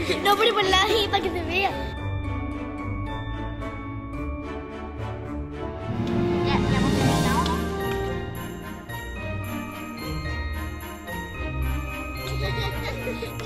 No, pero ponla ahí para que se vea. Ya hemos terminado.